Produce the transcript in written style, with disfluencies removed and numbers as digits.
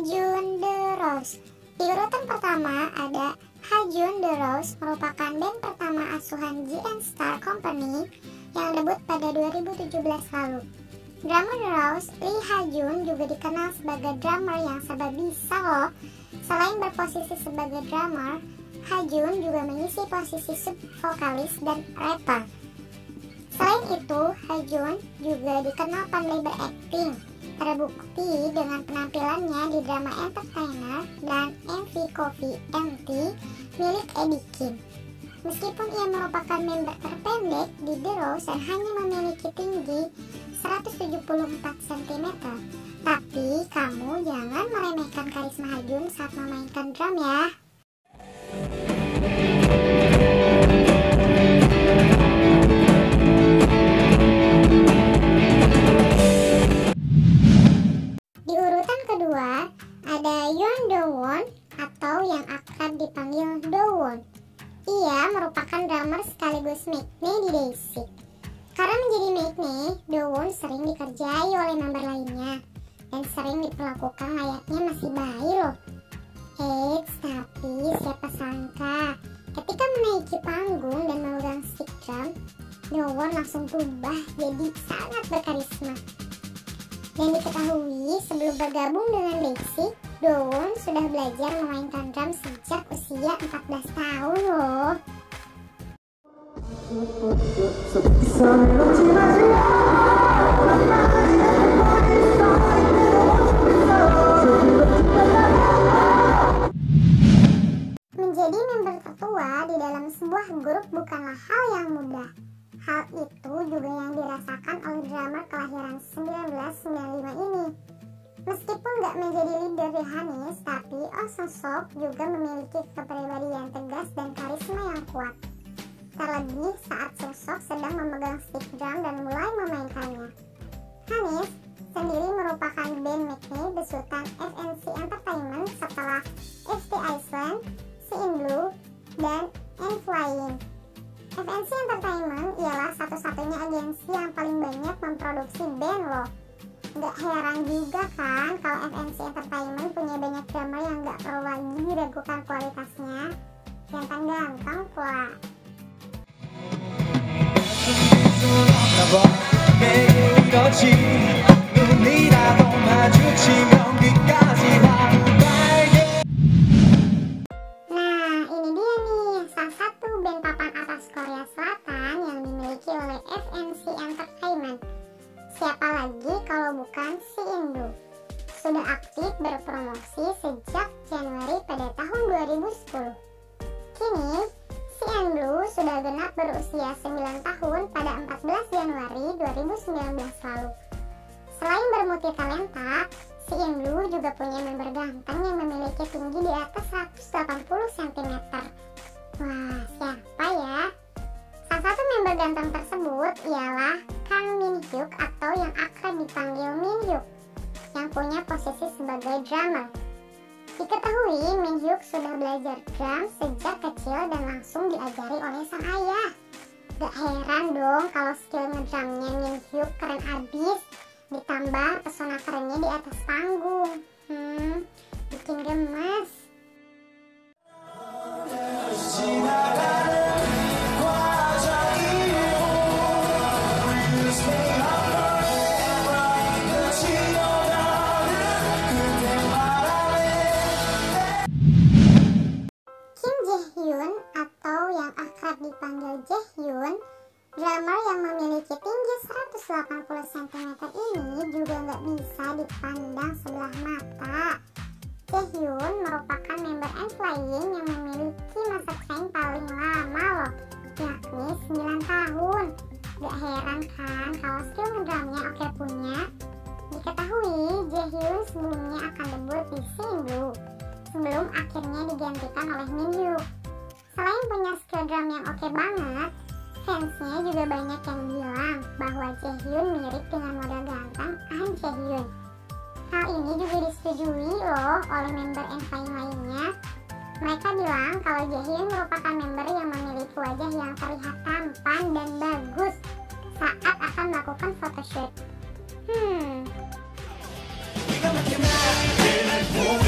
Hajun The Rose. Di urutan pertama ada Hajun The Rose, merupakan band pertama asuhan GN Star Company yang debut pada 2017 lalu. Drummer The Rose, Lee Hajun, juga dikenal sebagai drummer yang serba bisa loh. Selain berposisi sebagai drummer, Hajun juga mengisi posisi sub-vokalis dan rapper. Selain itu, Hajun juga dikenal pandai berakting, terbukti dengan penampilannya di drama Entertainer dan MV Coffee MT milik Eddie Kim. Meskipun ia merupakan member terpendek di The Rose dan hanya memiliki tinggi 174 cm, tapi kamu jangan meremehkan karisma Hajun saat memainkan drum ya. Di urutan kedua ada Yoon Do-won atau yang akrab dipanggil Do-won. Ia merupakan drummer sekaligus make-me di Day6. Karena menjadi make-me, Do-won sering dikerjai oleh member lainnya dan sering diperlakukan layaknya masih bayi loh. Tapi siapa sangka ketika menaiki panggung dan memegang stick drum, Do-won langsung berubah jadi sangat berkarisma. Dan diketahui sebelum bergabung dengan Day6, Do-won sudah belajar memainkan drum sejak usia 14 tahun loh. Menjadi member tertua di dalam sebuah grup bukanlah hal yang mudah. Hal itu juga yang dirasakan oleh drummer kelahiran 1995 ini. Meskipun gak menjadi leader di Hanis, tapi Oh Sung-sok juga memiliki kepribadian tegas dan karisma yang kuat. Terlebih saat Sung-sok sedang memegang stick drum dan mulai memainkannya. Hanis sendiri merupakan band make-me besutan FNC Entertainment setelah FT Island, Seein Blue, dan N-Flying. FNC Entertainment ialah satu-satunya agensi yang paling banyak memproduksi band loh. Gak heran juga kan kalau FNC Entertainment punya banyak drummer yang gak perlu lagi diragukan kualitasnya. Ganteng-ganteng pula. Nah, ini dia nih salah satu band papan atas Korea Selatan yang dimiliki oleh FNC Entertainment. Siapa lagi kalau bukan Seein Blue. Sudah aktif berpromosi sejak Januari pada tahun 2010. Kini, Seein Blue sudah genap berusia 9 tahun pada 14 Januari 2019 lalu. Selain bermulti talenta, Seein Blue juga punya member ganteng yang memiliki tinggi di atas 180 cm. Wah, siapa ya? Salah satu member ganteng tersebut ialah Kang Min Hyuk atau yang akrab dipanggil Min Hyuk, yang punya posisi sebagai drummer. Diketahui Min Hyuk sudah belajar drum sejak kecil dan langsung diajari oleh sang ayah. Gak heran dong kalau skill ngedrumnya Min Hyuk keren abis, ditambah pesona kerennya di atas panggung. Bikin gemes. Jaehyun atau yang akrab dipanggil Jaehyun, drummer yang memiliki tinggi 180 cm ini juga nggak bisa dipandang sebelah mata. Jaehyun merupakan member N-Flying yang memiliki masa train paling lama loh, yakni 9 tahun. Gak heran kan kalau skill ngedrumnya oke punya. Diketahui Jaehyun sebelumnya akan debut di Seein Blue, sebelum akhirnya digantikan oleh Min Hyuk. Selain punya skill drum yang oke banget, fansnya juga banyak yang bilang bahwa Jaehyun mirip dengan model ganteng Ahn Jaehyun. Hal ini juga disetujui loh oleh member N-Flying lainnya. Mereka bilang kalau Jaehyun merupakan member yang memiliki wajah yang terlihat tampan dan bagus saat akan melakukan photoshoot.